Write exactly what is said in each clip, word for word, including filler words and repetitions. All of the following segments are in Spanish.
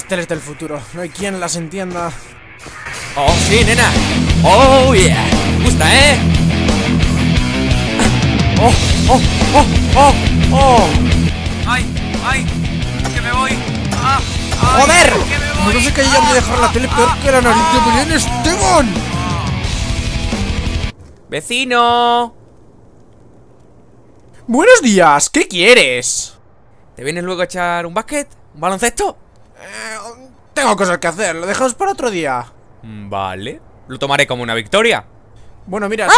teles del futuro. No hay quien las entienda. Oh, sí, nena. Oh, yeah. ¿Te gusta, eh? ¡Oh, oh, oh, oh, oh! ¡Ay, ay! ¡Que me voy! ¡Ah! Ay, ¡Joder! ¡que me voy! No sé que ya me dejar la tele peor que la nariz de Belén Esteban. ¡Vecino! Buenos días, ¿qué quieres? ¿Te vienes luego a echar un básquet? ¿Un baloncesto? Eh, tengo cosas que hacer, lo dejamos para otro día. Vale. Lo tomaré como una victoria. Bueno, mira, sí.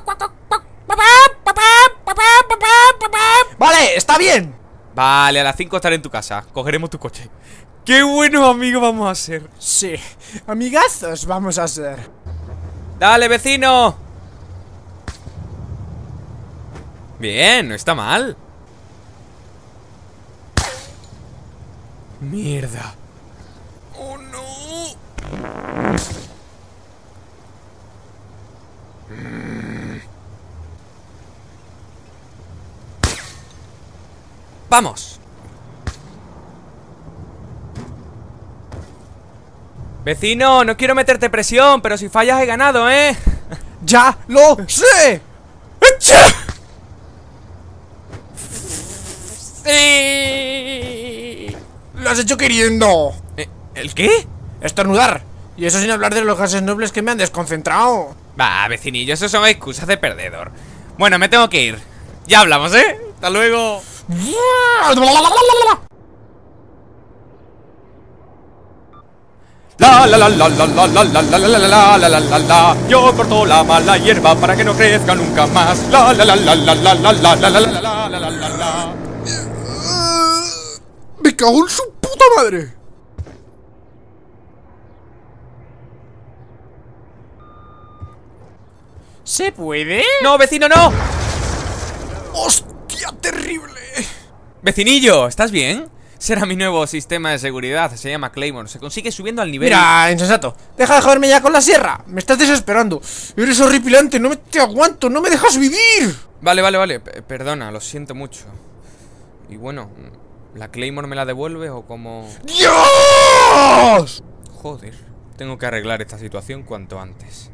Vale, está bien. Vale, a las cinco estaré en tu casa. Cogeremos tu coche. ¡Qué buenos amigos vamos a ser! Sí, amigazos vamos a ser. ¡Dale, vecino! Bien, no está mal. Mierda. ¡Oh, no! ¡Vamos! Vecino, no quiero meterte presión, pero si fallas he ganado, ¿eh? ¡Ya lo sé! ¡Echa! ¡Sí! ¡Lo has hecho queriendo! ¿Eh, ¿El qué? Estornudar. Y eso sin hablar de los gases nobles que me han desconcentrado. Va, vecinillo, eso son excusas de perdedor. Bueno, me tengo que ir. Ya hablamos, ¿eh? Hasta luego. La la la la la la la la la la la la la la la la. Yo corto la mala hierba para que no crezca nunca más. La la la la la la la la la la la la la la la. Me cago en su puta madre. ¿Se puede? No, vecino, no. ¡Hostia, terrible! Vecinillo, ¿estás bien? Será mi nuevo sistema de seguridad, se llama Claymore. Se consigue subiendo al nivel. Mira, insensato, deja de joderme ya con la sierra. Me estás desesperando. Eres horripilante, no me te aguanto, no me dejas vivir. Vale, vale, vale, P- perdona, lo siento mucho. Y bueno, ¿la Claymore me la devuelve o como...? ¡Dios! Joder, tengo que arreglar esta situación cuanto antes.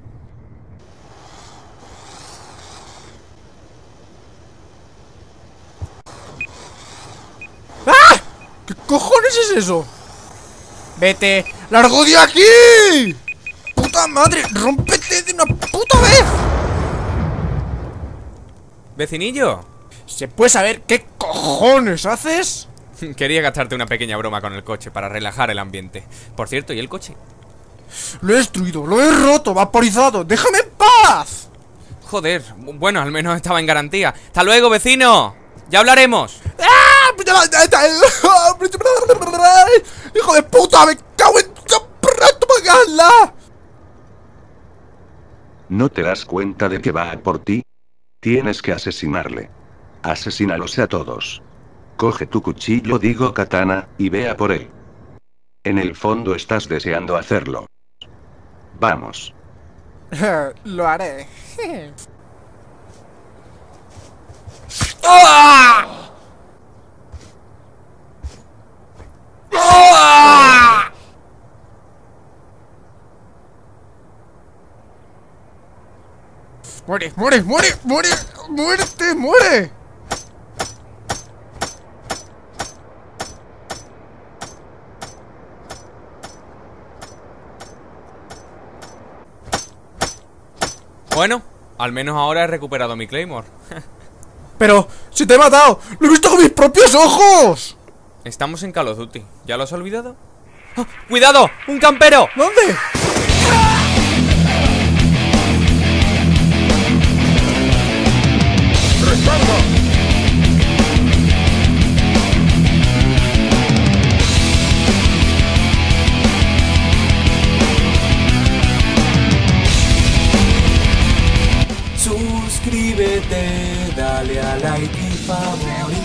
¡Ah! ¿Qué cojones es eso? Vete, largo de aquí. Puta madre, rómpete de una puta vez. Vecinillo, ¿Se puede saber qué cojones haces? quería gastarte una pequeña broma con el coche para relajar el ambiente. Por cierto, ¿y el coche? Lo he destruido, lo he roto, vaporizado. ¡Déjame en paz! Joder, bueno, al menos estaba en garantía. ¡Hasta luego, vecino! ¡Ya hablaremos! ¡Hijo de puta! ¡Me cago en tu magala! ¿No te das cuenta de que va a por ti? Tienes que asesinarle. Asesínalos a todos. Coge tu cuchillo, digo katana, y ve a por él. En el fondo estás deseando hacerlo. Vamos. Lo haré. ¡Ah! ¡Ah! Muere, muere, muere, muere, muerte, muere. Bueno, al menos ahora he recuperado mi Claymore. Pero, si te he matado, lo he visto con mis propios ojos. Estamos en Call of Duty. ¿Ya lo has olvidado? ¡Ah! ¡Cuidado! ¡Un campero! ¿Dónde? Suscríbete, dale a like y favorito.